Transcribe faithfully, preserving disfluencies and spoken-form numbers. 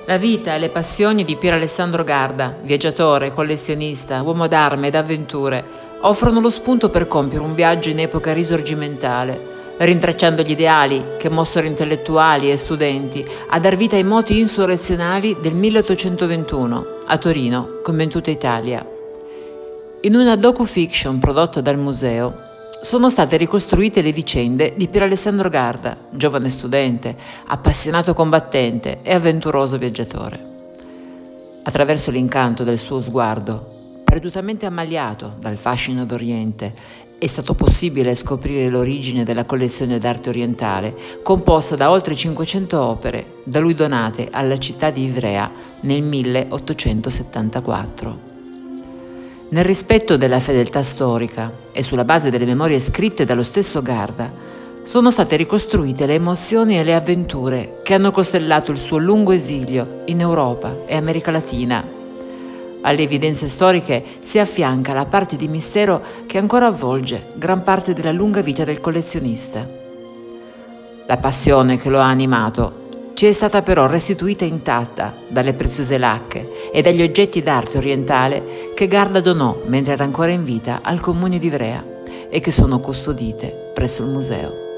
La vita e le passioni di Pier Alessandro Garda, viaggiatore, collezionista, uomo d'arme ed avventure, offrono lo spunto per compiere un viaggio in epoca risorgimentale, rintracciando gli ideali che mossero intellettuali e studenti a dar vita ai moti insurrezionali del milleottocentoventuno a Torino, come in tutta Italia. In una docu-fiction prodotta dal museo sono state ricostruite le vicende di Pier Alessandro Garda, giovane studente, appassionato combattente e avventuroso viaggiatore. Attraverso l'incanto del suo sguardo, perdutamente ammaliato dal fascino d'Oriente, è stato possibile scoprire l'origine della collezione d'arte orientale, composta da oltre cinquecento opere, da lui donate alla città di Ivrea nel milleottocentosettantaquattro. Nel rispetto della fedeltà storica e sulla base delle memorie scritte dallo stesso Garda, sono state ricostruite le emozioni e le avventure che hanno costellato il suo lungo esilio in Europa e America Latina. Alle evidenze storiche si affianca la parte di mistero che ancora avvolge gran parte della lunga vita del collezionista. La passione che lo ha animato ci è stata però restituita intatta dalle preziose lacche e dagli oggetti d'arte orientale che Garda donò mentre era ancora in vita al comune di Ivrea e che sono custodite presso il museo.